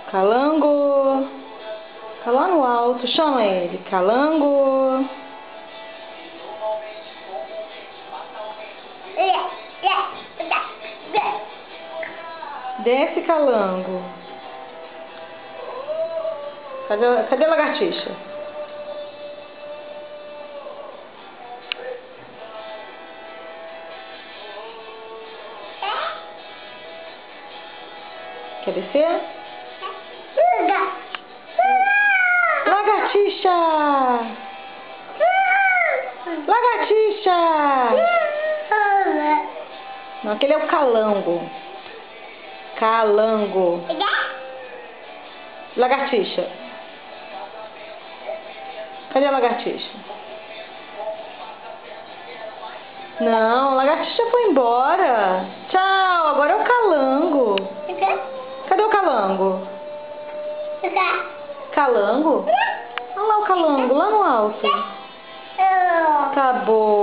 Calango. Tá lá no alto. Chama ele. Calango. Desce, calango. Cadê a lagartixa? Quer descer? Lagartixa! Lagartixa! Não, aquele é o calango. Calango. Lagartixa. Cadê a lagartixa? Não, a lagartixa foi embora. Tchau, agora é o calango. Cadê o calango? Calango? Olha lá o calango, lá no alto. Acabou.